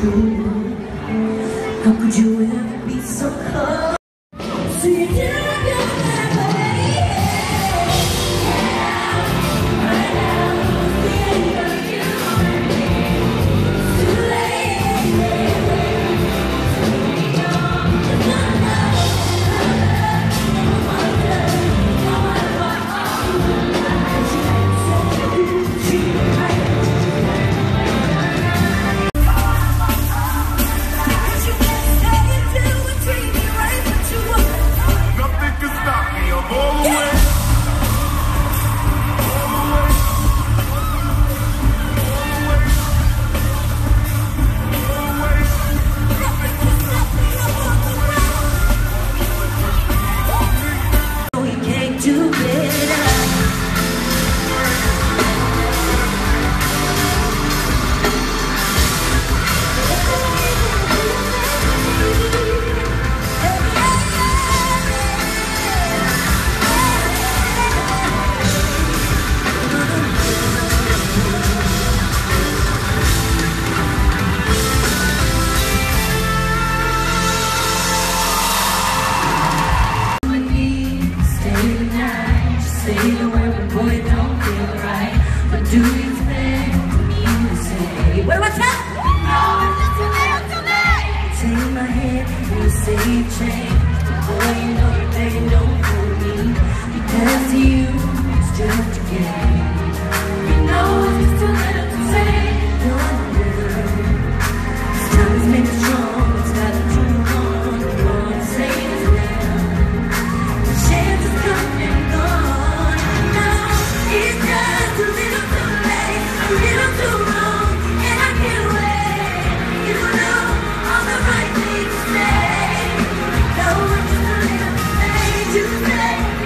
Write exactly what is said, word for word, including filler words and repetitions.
true. How could you ever be so cold? So you didn't go that way. Right now, the end of you. Too late. It's not enough. No wonder, no matter what, cause you ain't said you treat me right. Say the word, but boy, it don't feel right. But do you think me to say? What do I tell? No, it's just too late, too late. Take my hand and you say you changed. But boy, you know that they don't fool me. Because to you, it's just a game. You know it's just too little to say. No, no. This time has made me strong. It's got to do on. Come on, say it now. The chance is coming, gone. It's just a little too late, a little too wrong, and I can't wait. You know all the right things to say. No, it's just a little too late to say.